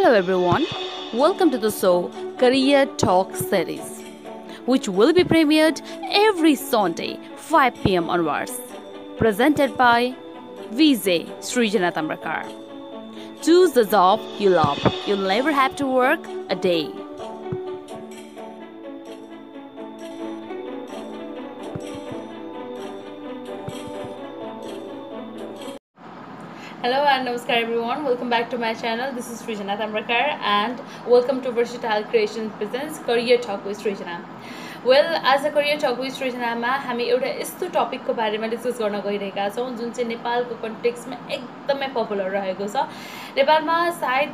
Hello everyone, welcome to the show Career Talk series, which will be premiered every Sunday 5 p.m. onwards. Presented by VJ Srijana Tambrakar. Choose the job you love. You'll never have to work a day. Hello and namaskar everyone. Welcome back to my channel. This is Srijana Tambrakar and welcome to Versatile Creations presents Career Talk with Srijana. Well, as a Career Talk with Srijana मा हामी एउटा यस्तो टपिकको बारेमा discuss गर्न गइरहेका छौं जुन चाहिँ नेपालको कन्टेक्स्टमा एकदमै पपुलर रहेको छ. नेपालमा सायद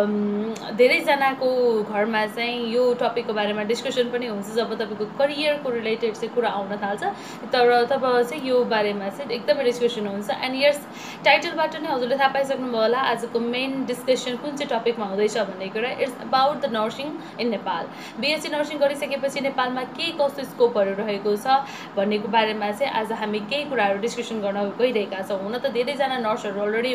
धेरै जनाको घरमा चाहिँ यो टपिकको बारेमा डिस्कसन पनि हुन्छ जब तपाईको करियरको रिलेटेड चाहिँ कुरा आउन थाल्छ. तर तब चाहिँ यो बारेमा चाहिँ एकदमै डिस्कसन हुन्छ. एन्ड यस टाइटलबाट नै हजुरले थाहा पाइसक्नुभयो होला आजको मेन डिस्कसन कुन चाहिँ टपिकमा हुँदैछ भन्ने कुरा. It's about the nursing in Nepal. BSc nursing गरिसकेपछि नेपालमा के कस्तो स्कोपहरू रहेको छ भन्नेको बारेमा चाहिँ आज हामी केही कुराहरू डिस्कसन गर्न गइरहेका छौं. हुन त धेरैजना नर्सहरू अलरेडी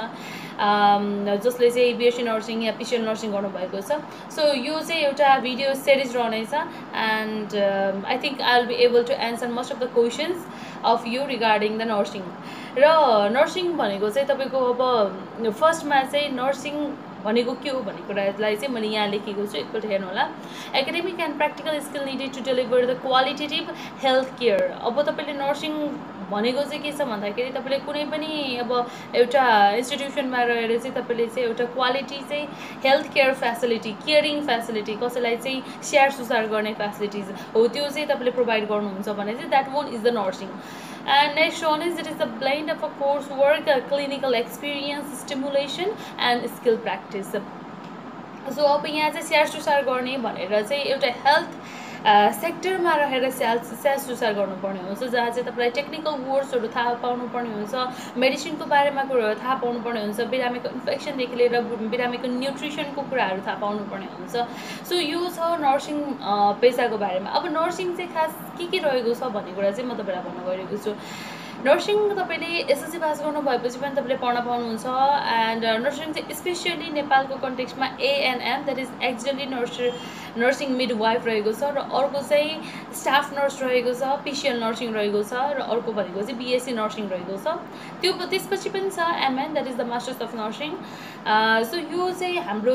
हुनुहुन्छ जसले चाहिँ बीएससी नर्सिङ या पिसिएल नर्सिङ गर्नुभएको छ. सो यो चाहिँ एउटा भिडियो सिरिज रहनेछ and I think I will be able to answer most of the questions of you regarding the nursing. र नर्सिङ भनेको चाहिँ तपाईको अब फर्स्टमा चाहिँ नर्सिङ भनेको के हो भन्ने कुरालाई चाहिँ मैले यहाँ लेखेको छु, एकपल्ट हेर्नु होला. Academic and practical skill needed to deliver the qualitative health care. अब तपाईले नर्सिङ भनेको चाहिँ के छ भन्दाखेरि तपाईले कुनै पनि अब एउटा इन्स्टिट्युसनमा रहेर चाहिँ तपाईले चाहिँ एउटा क्वालिटी चाहिँ health care facility, caring facility, कसैलाई चाहिँ स्याहार सुसार गर्ने फेसिलिटिज हो त्यो चाहिँ तपाईले प्रोभाइड गर्नुहुन्छ भने चाहिँ that one is the nursing. And next one is it is a blend of a coursework, a clinical experience, stimulation and skill practice. So अब यहाँ चाहिँ स्याहार सुसार गर्ने भनेर चाहिँ एउटा हेल्थ सेक्टरमा रहेर स्याहार सुसार गर्नुपर्ने हुन्छ जहाँ चाहिँ तपाईलाई टेक्निकल वर्ड्सहरू थाहा पाउनुपर्ने हुन्छ, मेडिसिनको बारेमा कुराहरू थाहा पाउनुपर्ने हुन्छ, बिरामीको इन्फेक्सनदेखि लिएर बिरामीको न्युट्रिसनको कुराहरू थाहा पाउनुपर्ने हुन्छ. सो यो छ नर्सिङ पेसाको बारेमा. अब नर्सिङ चाहिँ खास के रहेको छ भन्ने कुरा चाहिँ म तपाईँलाई भन्न गइरहेको छु. नर्सिङ तपाईले एसएससी पास गर्नुभएपछि पनि तपाईले पढ्न पाउनुहुन्छ. एन्ड नर्सिङ चाहिँ स्पेसियली नेपालको कन्टेक्स्टमा ANM that is auxiliary nursing midwife रहेको छ, र अर्को चाहिँ स्टाफ नर्स रहेको छ, पिसिएल नर्सिङ रहेको छ, र अर्को भनेको चाहिँ बीएससी नर्सिङ रहेको छ. त्यसपछि पनि छ MN that is the masters of nursing. So यो चाहिँ हाम्रो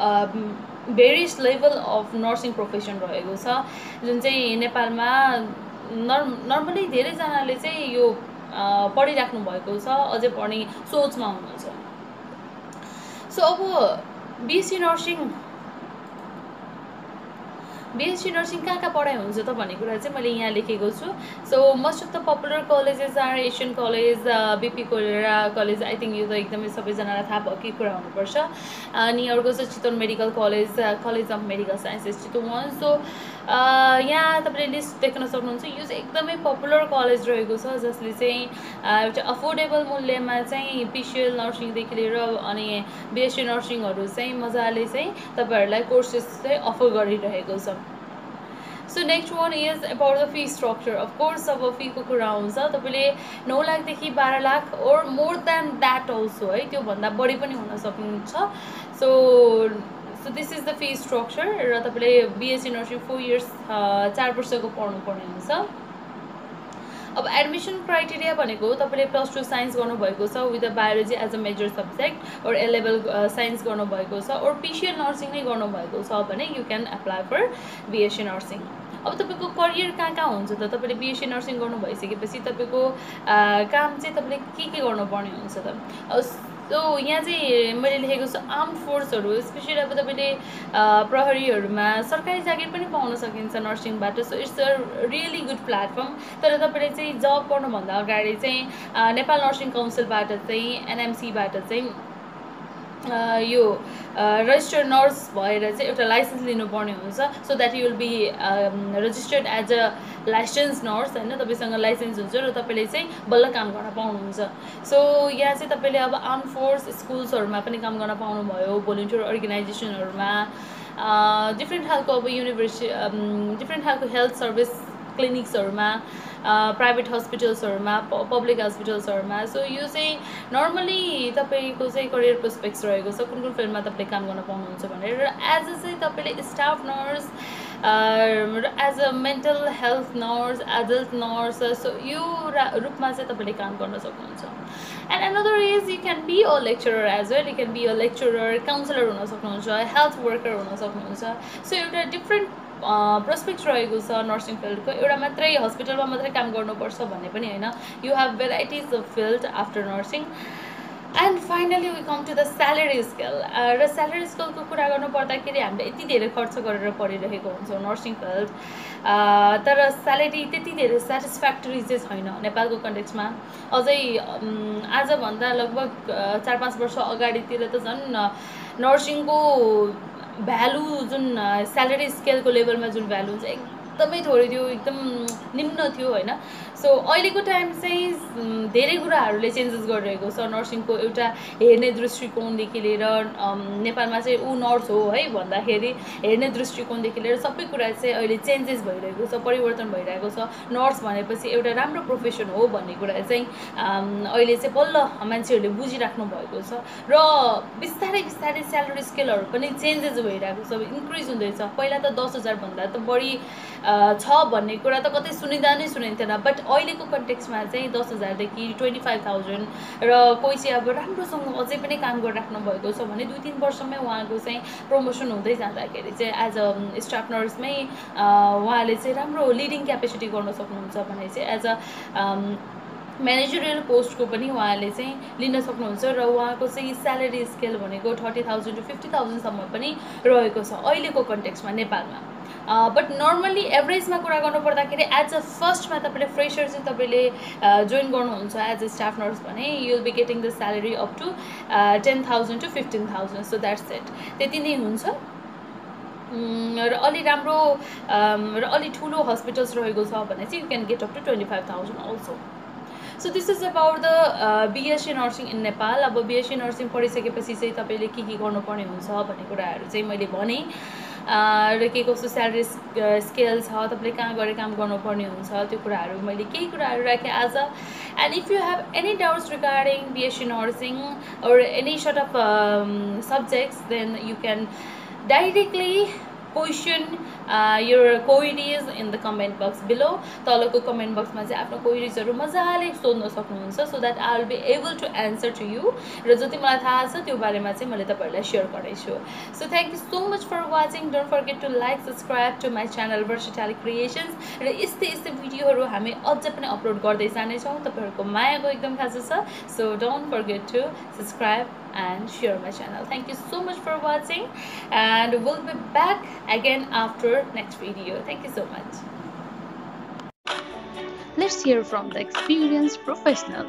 various level of nursing profession रहेको छ जुन चाहिँ नेपालमा नर्मली धेरैजनाले चाहिँ यो पढिराख्नु भएको छ, अझै पढ्ने सोचमा हुनुहुन्छ. सो अब बीएससी नर्सिङ कहाँ पढाइ हुन्छ त भन्ने कुरा चाहिँ मैले यहाँ लेखेको छु. So most of the popular colleges are Asian college, BP Koirala college. I think यो त एकदमै सबैजनालाई थाहा भएकै कुरा हुनुपर्छ. अनि अर्को चाहिँ Chitwan medical college, college of medical sciences Chitwan. So यहाँ तपाईँले लिस्ट देख्न सक्नुहुन्छ. यो चाहिँ एकदमै पपुलर कलेज रहेको छ जसले चाहिँ एउटा अफोर्डेबल मूल्यमा चाहिँ पिसिएल नर्सिङदेखि लिएर अनि बीएससी नर्सिङहरू चाहिँ मजाले चाहिँ तपाईँहरूलाई कोर्सेस चाहिँ अफर गरिरहेको छ. So next one is about the fee structure. Of course अब फीको कुरा आउँछ तपाईँले 9 लाखदेखि 12 lakh or more than that also है, त्योभन्दा बढी पनि हुन सक्नुहुन्छ. So this is the fee structure. र तपाईँले बीएससी नर्सिङ 4 इयर्स 4 वर्षको पढ्नुपर्ने हुन्छ. अब एडमिसन क्राइटेरिया भनेको तपाईँले +2 साइन्स गर्नुभएको छ with the biology as a major subject और A-लेभल साइन्स गर्नुभएको छ और पिसिएल नर्सिङ नै गर्नुभएको छ भने you can apply for BSc nursing. अब तपाईँको करियर कहाँ हुन्छ त तपाईँले बीएससी नर्सिङ गर्नु भइसकेपछि तपाईँको काम चाहिँ तपाईँले के गर्नुपर्ने हुन्छ त. सो यहाँ चाहिँ मैले लेखेको छु आर्म्ड फोर्सहरू स्पेसली अब तपाईँले प्रहरीहरूमा सरकारी जागिर पनि पाउन सकिन्छ नर्सिङबाट. So it's a really good platform. तर तपाईँले चाहिँ जब गर्नुभन्दा अगाडि चाहिँ नेपाल नर्सिङ काउन्सिलबाट चाहिँ एनएमसीबाट चाहिँ यो रजिस्टर्ड नर्स भएर चाहिँ एउटा लाइसेन्स लिनुपर्ने हुन्छ. So that you will be registered as a licence nurse होइन, तपाईँसँग लाइसेन्स हुन्छ र तपाईँले चाहिँ बल्ल काम गर्न पाउनुहुन्छ. सो यहाँ चाहिँ तपाईँले अब आर्म्ड फोर्स स्कुल्सहरूमा पनि काम गर्न पाउनुभयो, भोलिन्टियर अर्गनाइजेसनहरूमा डिफ्रेन्ट खालको अब युनिभर्सिटी डिफ्रेन्ट खालको हेल्थ सर्भिस क्लिनिक्सहरुमा प्राइभेट हस्पिटल्सहरुमा पब्लिक हस्पिटल्सहरुमा सो यो चाहिँ नर्मली तपाईको चाहिँ करियर प्रोस्पेक्ट्स रहेको छ कुन फिल्डमा तपाईले काम गर्न पाउनुहुन्छ भनेर र एज अ चाहिँ तपाईले staff nurse as a mental health nurse adult nurse so यो रूपमा चाहिँ तपाईले काम गर्न सक्नुहुन्छ and another is you can be a lecturer as well you can be a lecturer counsellor हुन सक्नुहुन्छ हेल्थ वर्कर हुन सक्नुहुन्छ सो एउटा डिफ्रेन्ट प्रोस्पेक्ट रहेको छ नर्सिङ फिल्डको एउटा मात्रै हस्पिटलमा मात्रै काम गर्नुपर्छ भन्ने पनि होइन you have varieties of field after nursing and finally we come to the salary scale र स्यालेरी स्केलको कुरा गर्नु पर्दाखेरि हामीले यति धेरै खर्च गरेर पढिरहेको हुन्छौँ नर्सिङ फिल्ड तर स्यालेरी त्यति धेरै सेटिस्फ्याक्टरी चाहिँ छैन नेपालको कन्टेक्समा अझै आजभन्दा लगभग 4-5 वर्ष अगाडितिर त झन् नर्सिङको भ्यालु जुन स्यालेरी स्केलको लेभलमा जुन भ्यालु हुन्छ एकदमै थोरै थियो एकदम निम्न थियो होइन सो अहिलेको टाइम चाहिँ धेरै कुराहरूले चेन्जेस गरिरहेको छ नर्सिङको एउटा हेर्ने दृष्टिकोणदेखि लिएर नेपालमा चाहिँ ऊ नर्स हो है भन्दाखेरि हेर्ने दृष्टिकोणदेखि लिएर सबै कुरा चाहिँ अहिले चेन्जेस भइरहेको छ परिवर्तन भइरहेको छ नर्स भनेपछि एउटा राम्रो प्रोफेसन हो भन्ने कुरा चाहिँ अहिले चाहिँ बल्ल मान्छेहरूले बुझिराख्नु भएको छ र बिस्तारै बिस्तारै स्यालेरी स्केलहरू पनि चेन्जेस भइरहेको छ इन्क्रिज हुँदैछ पहिला त 10,000 भन्दा त बढी छ भन्ने कुरा त कतै सुनिँदा नै सुनिन्थेन बट अहिलेको कन्टेक्समा चाहिँ 10,000 देखि 25,000 र कोही चाहिँ अब राम्रोसँग अझै पनि काम गरिराख्नु भएको छ भने 2-3 वर्षमै उहाँको चाहिँ प्रमोसन हुँदै जाँदाखेरि चाहिँ एज अ स्टाफ नर्समै उहाँले चाहिँ राम्रो लिडिङ क्यापेसिटी गर्न सक्नुहुन्छ भने चाहिँ एज अ म्यानेजरियल पोस्टको पनि उहाँले चाहिँ लिन सक्नुहुन्छ र उहाँको चाहिँ स्यालेरी स्केल भनेको 30,000 to 50,000 सम्म पनि रहेको छ अहिलेको कन्टेक्समा नेपालमा बट नर्मली एभरेजमा कुरा गर्नु पर्दाखेरि एज अ फर्स्टमा तपाईँले फ्रेसर चाहिँ तपाईँले जोइन गर्नुहुन्छ एज अ स्टाफ नर्स भने you will be getting the salary up to 10,000 to 15,000 so that's it त्यति नै हुन्छ र अलि राम्रो र अलि ठुलो हस्पिटल्स रहेको छ भने चाहिँ you can get up to 25,000 also so this is about the BSc nursing in Nepal अब बिएससी नर्सिङ पढिसकेपछि चाहिँ तपाईँले के गर्नुपर्ने हुन्छ भन्ने कुराहरू चाहिँ मैले भनेँ र के कस्तो स्यालेरी स्केल छ तपाईँले कहाँ गएर काम गर्नुपर्ने हुन्छ त्यो कुराहरू मैले केही कुराहरू राखेँ आज and if you have any doubts regarding BSc nursing or any sort of subjects then you can directly question your queries in the comment box below तलको comment box मा चाहिँ आफ्नो queriesहरु मजाले सोध्न सक्नुहुन्छ so that I will be able to answer to you र जति मलाई थाहा छ त्यो बारेमा चाहिँ मैले तपाईहरुलाई शेयर गर्नेछु so thank you so much for watching don't forget to like subscribe to my channel Versatile Creations र यस्तै भिडियोहरु हामी अझ पनि अपलोड गर्दै जाने छौं तपाईहरुको मायाको एकदम खाँचो छ so don't forget to subscribe and share my channel thank you so much for watching and we'll be back again after next video thank you so much let's hear from the experienced professional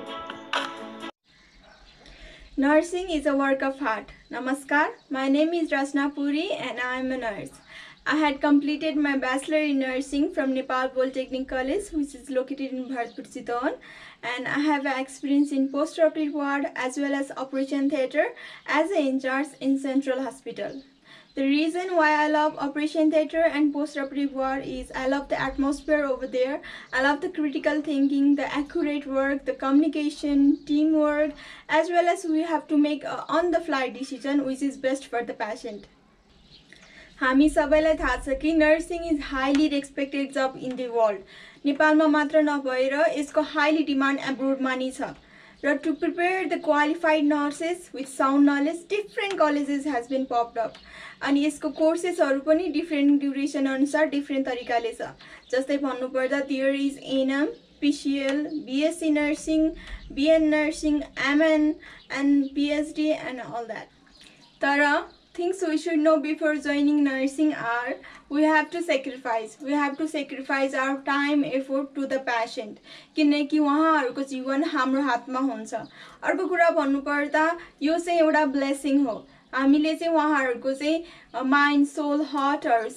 Nursing is a work of art. Namaskar, my name is Rasna Puri and I am a nurse. I had completed my bachelor in nursing from Nepal Polytechnic College, which is located in Bharatpur, Chittagong, and I have experience in post-operative ward as well as operation theatre as an in-charge in Central Hospital. The reason why I love operation theatre and post-operative ward is I love the atmosphere over there. I love the critical thinking, the accurate work, the communication, teamwork, as well as we have to make a on-the-fly decision which is best for the patient. हामी सबैलाई थाहा छ कि nursing is highly respected job in the world नेपालमा मात्र नभएर यसको highly demand एब्रोडमा नि छ र to prepare the qualified nurses with sound knowledge different colleges has been popped up अनि यसको कोर्सेसहरु पनि डिफ्रेन्ट ड्युरेसन अनुसार डिफ्रेन्ट तरिकाले छ जस्तै भन्नुपर्दा there is ANM PCL, BSc nursing, BN nursing, MN and PhD and all that. Tara things we should know before joining nursing are we have to sacrifice our time effort to the patient किनकि उहाँहरुको जीवन हाम्रो हातमा हुन्छ अर्को कुरा भन्नुपर्दा यो चाहिँ एउटा ब्लेसिङ हो हामीले चाहिँ उहाँहरुको चाहिँ माइन्ड सोल हार्टहरु चाहिँ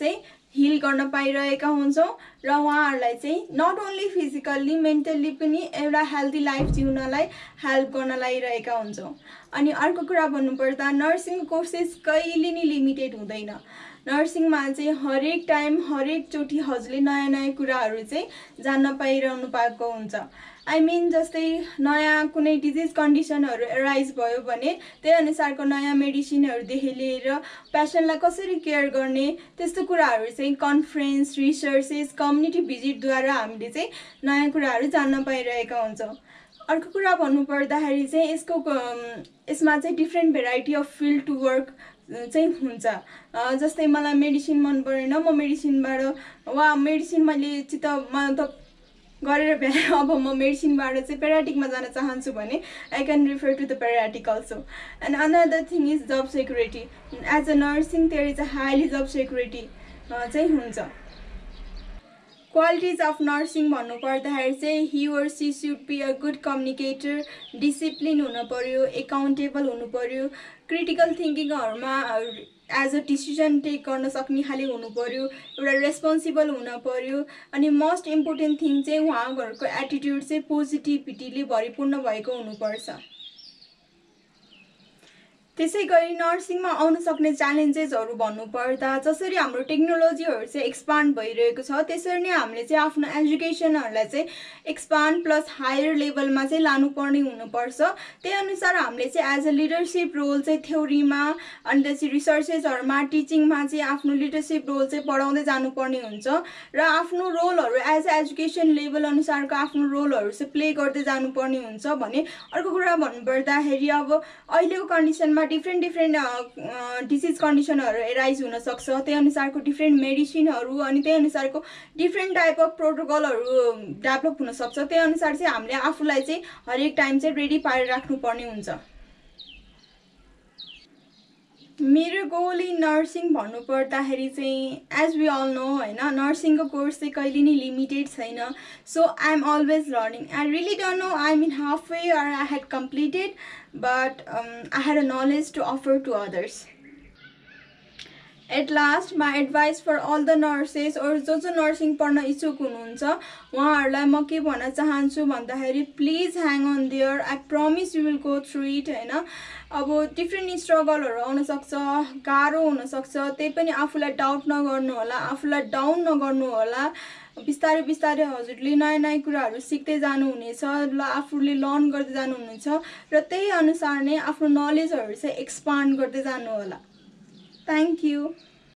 हिल गर्न पाइरहेका हुन्छौँ र उहाँहरूलाई चाहिँ नट ओन्ली फिजिकल्ली मेन्टल्ली पनि एउटा हेल्दी लाइफ जिउनलाई हेल्प गर्न लागिरहेका हुन्छौँ। अनि अर्को कुरा भन्नुपर्दा नर्सिङ कोर्सेस कहिले नि लिमिटेड हुँदैन। नर्सिङमा चाहिँ हरेक टाइम हरेकचोटि हजुरले नयाँ नयाँ कुराहरू चाहिँ जान्न पाइरहनु पाएको हुन्छ। आई मिन जस्तै नयाँ कुनै डिजिज कन्डिसनहरू एराइज भयो भने त्यही अनुसारको नयाँ मेडिसिनहरूदेखि लिएर पेसेन्टलाई कसरी केयर गर्ने त्यस्तो कुराहरू चाहिँ कन्फरेन्स रिसर्चेस कम्युनिटी भिजिटद्वारा हामीले चाहिँ नयाँ कुराहरू जान्न पाइरहेका हुन्छौँ। अर्को कुरा भन्नुपर्दाखेरि चाहिँ यसमा चाहिँ different variety of field to work चाहिँ हुन्छ। जस्तै मलाई मेडिसिन मन परेन, म मेडिसिनबाट मेडिसिन मैले चित्त गरेर भ्याएँ, अब म मेडिसिनबाट चाहिँ पेराटिकमा जान चाहन्छु भने I can refer to the paediatric also. And another thing is job security. As a nursing there is a highly job security चाहिँ हुन्छ। क्वालिटिज अफ नर्सिङ भन्नुपर्दाखेरि चाहिँ he or she should be a good communicator, discipline हुनु पर्यो, accountable हुनु पर्यो, critical थिङ्किङहरूमा as a decision take गर्न सक्ने खाले हुनु पर्यो, एउटा रेस्पोन्सिबल हुन पर्यो। अनि मोस्ट इम्पोर्टेन्ट थिङ चाहिँ उहाँहरूको एटिट्युड चाहिँ पोजिटिभिटीले भरिपूर्ण भएको हुनुपर्छ। त्यसै गरी नर्सिङमा आउन सक्ने च्यालेन्जेसहरू भन्नुपर्दा जसरी हाम्रो टेक्नोलोजीहरू चाहिँ एक्सपान्ड भइरहेको छ त्यसरी नै हामीले चाहिँ आफ्नो एजुकेसनहरूलाई चाहिँ एक्सपान्ड प्लस हायर लेभलमा चाहिँ लानुपर्ने हुनुपर्छ। त्यही अनुसार हामीले चाहिँ एज अ लिडरसिप रोल चाहिँ थ्योरीमा अनि त्यसपछि रिसर्चेसहरूमा टिचिङमा चाहिँ आफ्नो लिडरसिप रोल चाहिँ बढाउँदै जानुपर्ने हुन्छ र आफ्नो रोलहरू एज अ एजुकेसन लेभल अनुसारको आफ्नो रोलहरू चाहिँ प्ले गर्दै जानुपर्ने हुन्छ। भने अर्को कुरा भन्नुपर्दाखेरि अब अहिलेको कन्डिसनमा डिफ्रेन्ट डिजिज कन्डिसनहरू एराइज हुनसक्छ, त्यही अनुसारको डिफ्रेन्ट मेडिसिनहरू अनि त्यही अनुसारको डिफ्रेन्ट टाइप अफ प्रोटोकलहरू डेभलप हुनसक्छ। त्यही अनुसार चाहिँ हामीले आफूलाई चाहिँ हरेक टाइम चाहिँ रेडी पारेर राख्नुपर्ने हुन्छ। मेरो गोल इन नर्सिङ भन्नुपर्दाखेरि चाहिँ एज वी अल नो होइन, नर्सिङको कोर्स चाहिँ कहिले नि लिमिटेड छैन। So I am always learning. I really don't know I mean half way or I had completed, but I had a knowledge to offer to others. At last, my advice for all the nurses or जो nursing पढ्न इच्छुक हुनुहुन्छ उहाँहरूलाई म के भन्न चाहन्छु भन्दाखेरि please hang on there. I promise you will go through it होइन। अब डिफ्रेन्ट स्ट्रगलहरू आउनसक्छ, गाह्रो हुनसक्छ, त्यही पनि आफूलाई डाउट नगर्नु होला, आफूलाई डाउन नगर्नु होला। बिस्तारै बिस्तारै हजुरले नयाँ नयाँ कुराहरू सिक्दै जानुहुनेछ, आफूले लर्न गर्दै जानुहुनेछ र त्यही अनुसार नै आफ्नो नलेजहरू चाहिँ एक्सपान्ड गर्दै जानु होला। Thank you.